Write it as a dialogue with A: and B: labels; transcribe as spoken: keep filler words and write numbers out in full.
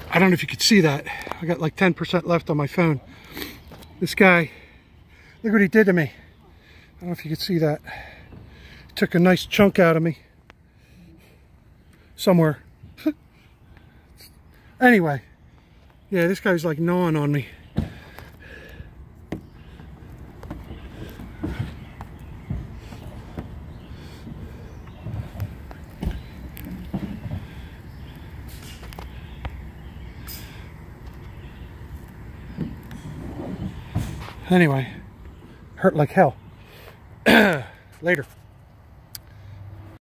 A: I don't know if you could see that. I got like ten percent left on my phone. This guy, look what he did to me. I don't know if you could see that. He took a nice chunk out of me. Somewhere. Anyway. Yeah, this guy's like gnawing on me. Anyway, hurt like hell. Later.